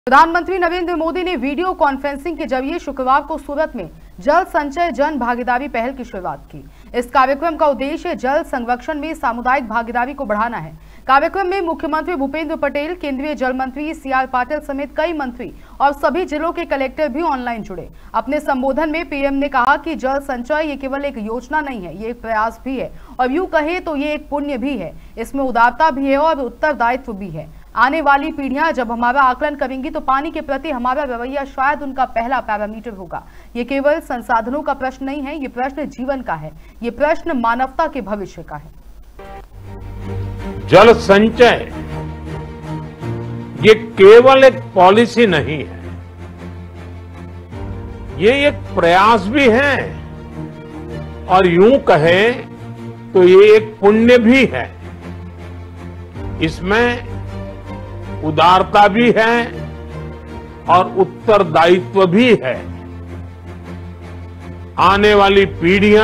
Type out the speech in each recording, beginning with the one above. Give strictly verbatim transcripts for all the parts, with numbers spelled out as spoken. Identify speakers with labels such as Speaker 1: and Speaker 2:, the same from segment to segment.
Speaker 1: प्रधानमंत्री नरेंद्र मोदी ने video conferencing के जरिए शुक्रवार को सूरत में जल संचय जन भागीदारी पहल की शुरुआत की। इस कार्यक्रम का उद्देश्य जल संरक्षण में सामुदायिक भागीदारी को बढ़ाना है। कार्यक्रम में मुख्यमंत्री भूपेंद्र पटेल, केंद्रीय जल मंत्री सी आर पाटिल समेत कई मंत्री और सभी जिलों के कलेक्टर भी ऑनलाइन जुड़े। अपने संबोधन में पीएम ने कहा कि जल संचय ये केवल एक योजना नहीं है, ये एक प्रयास भी है और यूं कहे तो ये एक पुण्य भी है। इसमें उदारता भी है और उत्तरदायित्व भी है। आने वाली पीढ़ियां जब हमारा आकलन करेंगी तो पानी के प्रति हमारा रवैया शायद उनका पहला पैरामीटर होगा। ये केवल संसाधनों का प्रश्न नहीं है, ये प्रश्न जीवन का है, ये प्रश्न मानवता के भविष्य का है।
Speaker 2: जल संचय ये केवल एक पॉलिसी नहीं है, ये एक प्रयास भी है और यूं कहें तो ये एक पुण्य भी है। इसमें उदारता भी है और उत्तरदायित्व भी है। आने वाली पीढ़ियां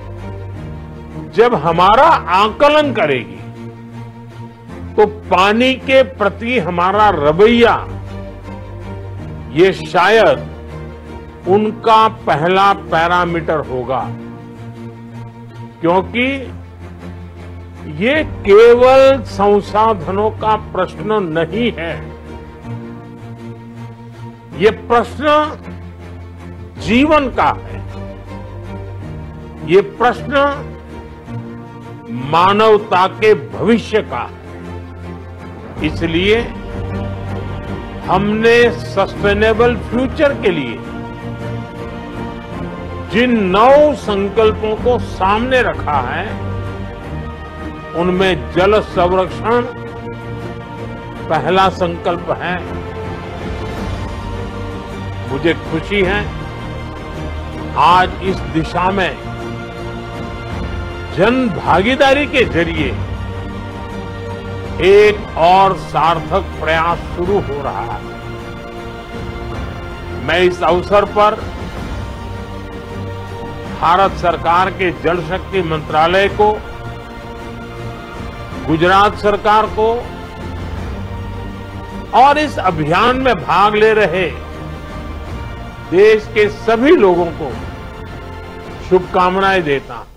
Speaker 2: जब हमारा आकलन करेगी तो पानी के प्रति हमारा रवैया ये शायद उनका पहला पैरामीटर होगा, क्योंकि ये केवल संसाधनों का प्रश्न नहीं है, ये प्रश्न जीवन का है, ये प्रश्न मानवता के भविष्य का है। इसलिए हमने सस्टेनेबल फ्यूचर के लिए जिन नौ संकल्पों को सामने रखा है उनमें जल संरक्षण पहला संकल्प है। मुझे खुशी है आज इस दिशा में जन भागीदारी के जरिए एक और सार्थक प्रयास शुरू हो रहा है। मैं इस अवसर पर भारत सरकार के जल शक्ति मंत्रालय को, गुजरात सरकार को और इस अभियान में भाग ले रहे देश के सभी लोगों को शुभकामनाएं देता हूं।